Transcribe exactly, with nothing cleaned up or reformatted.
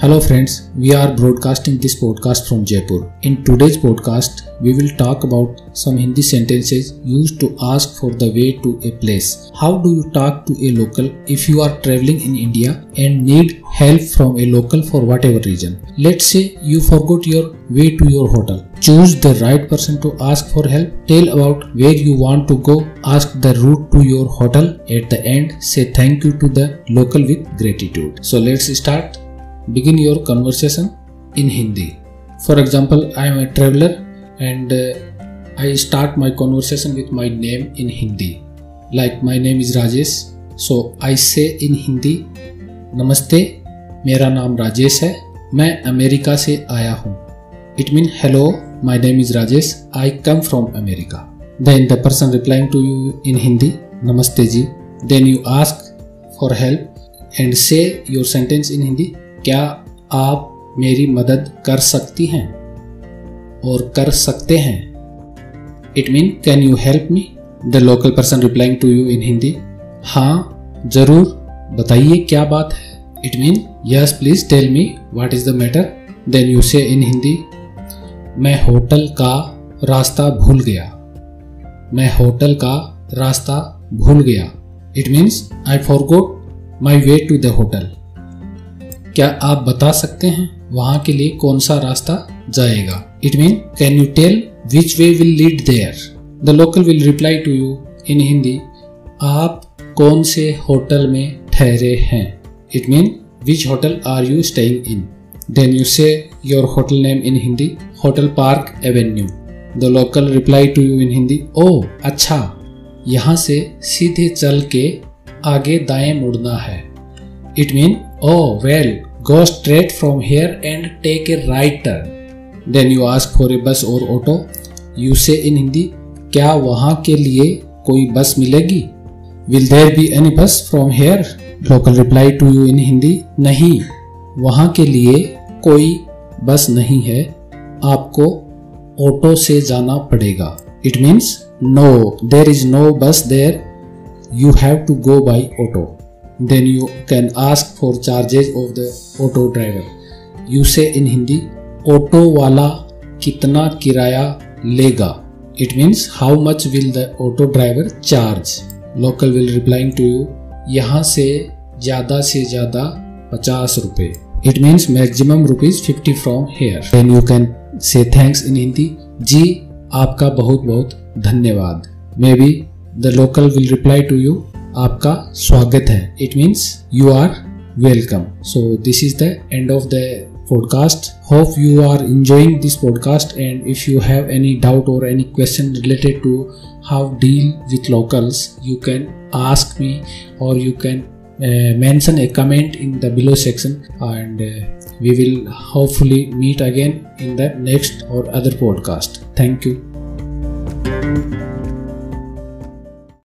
Hello friends, we are broadcasting this podcast from Jaipur. In today's podcast, we will talk about some Hindi sentences used to ask for the way to a place. How do you talk to a local if you are traveling in India and need help from a local for whatever reason? Let's say you forgot your way to your hotel. Choose the right person to ask for help. Tell about where you want to go. Ask the route to your hotel. At the end, say thank you to the local with gratitude. So let's start. Begin your conversation in Hindi. For example, I am a traveler and uh, I start my conversation with my name in Hindi. Like my name is Rajesh. So I say in Hindi, नमस्ते, मेरा नाम राजेश है, मैं America से आया हूँ. It means hello, my name is Rajesh, I come from America. Then the person replying to you in Hindi, नमस्ते जी. Then you ask for help and say your sentence in Hindi. क्या आप मेरी मदद कर सकती हैं और कर सकते हैं? It mean can you help me? The local person replying to you in Hindi, हाँ जरूर, बताइए क्या बात है? It mean yes please tell me what is the matter. Then you say in Hindi, मैं होटल का रास्ता भूल गया. मैं होटल का रास्ता भूल गया. It means I forgot my way to the hotel. क्या आप बता सकते हैं वहां के लिए कौन सा रास्ता जाएगा? It means can you tell which way will lead there? The local will reply to you in Hindi, आप कौन से होटल में ठहरे हैं? It means which hotel are you staying in? Then you say your hotel name in Hindi, Hotel Park Avenue. The local reply to you in Hindi, oh अच्छा, यहाँ से सीधे चल के आगे दाएं मुड़ना है. It means oh well, go straight from here and take a right turn. Then you ask for a bus or auto. You say in Hindi, क्या वहाँ के लिए कोई बस मिलेगी? Will there be any bus from here? Local reply to you in Hindi, नहीं, वहाँ के लिए कोई बस नहीं है, आपको ऑटो से जाना पड़ेगा. It means no, there is no bus there, you have to go by auto. Then you can ask for charges of the auto driver. You say in Hindi, auto वाला कितना किराया लेगा? It means how much will the auto driver charge? Local will replying to you, यहाँ से ज़्यादा से ज़्यादा पचास रुपए. It means maximum rupees fifty from here. Then you can say thanks in Hindi, जी आपका बहुत बहुत धन्यवाद. Maybe the local will reply to you, आपका स्वागत है. It means you are welcome. So this is the end of the podcast. Hope you are enjoying this podcast, and if you have any doubt or any question related to how deal with locals, you can ask me or you can uh, mention a comment in the below section, and uh, we will hopefully meet again in the next or other podcast. Thank you.